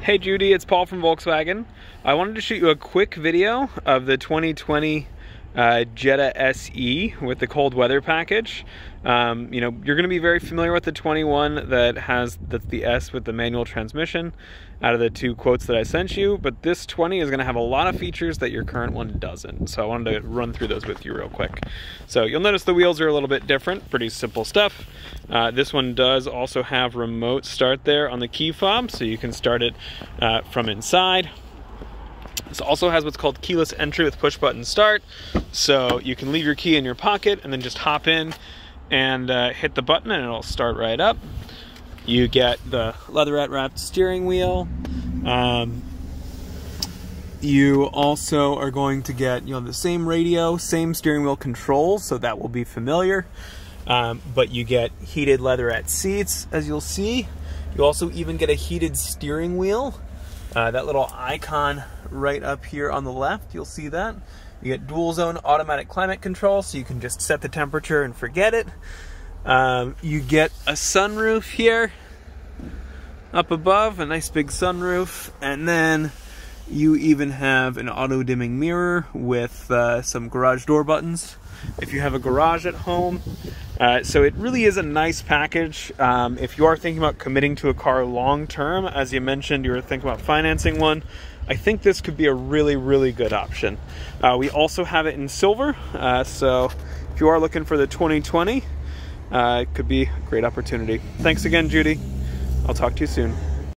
Hey Judy, it's Paul from Volkswagen. I wanted to shoot you a quick video of the 2020 Jetta SE with the cold weather package. You're going to be very familiar with the 21 that's the S with the manual transmission out of the two quotes that I sent you, but this 20 is going to have a lot of features that your current one doesn't. So I wanted to run through those with you real quick. So you'll notice the wheels are a little bit different, pretty simple stuff. This one does also have remote start there on the key fob, so you can start it from inside. This also has what's called keyless entry with push button start, so you can leave your key in your pocket and then just hop in and hit the button and it'll start right up. You get the leatherette wrapped steering wheel. You also are going to get the same radio, same steering wheel controls, so that will be familiar. But you get heated leatherette seats, as you'll see. You also even get a heated steering wheel. That little icon right up here on the left, you'll see that. You get dual zone automatic climate control, so you can just set the temperature and forget it. You get a sunroof here up above, a nice big sunroof, and then you even have an auto dimming mirror with some garage door buttons if you have a garage at home. So it really is a nice package. If you are thinking about committing to a car long term, as you mentioned you were thinking about financing one, I think this could be a really, really good option. We also have it in silver, so if you are looking for the 2020, it could be a great opportunity. Thanks again, Judy. I'll talk to you soon.